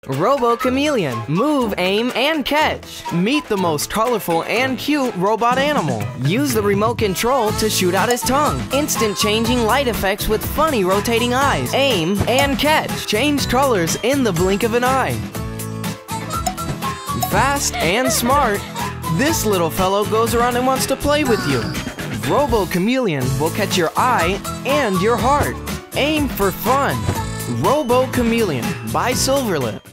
Robo Chameleon. Move, aim, and catch. Meet the most colorful and cute robot animal. Use the remote control to shoot out his tongue. Instant changing light effects with funny rotating eyes. Aim and catch. Change colors in the blink of an eye. Fast and smart, this little fellow goes around and wants to play with you. Robo Chameleon will catch your eye and your heart. Aim for fun. Robo Chameleon by Silverlit.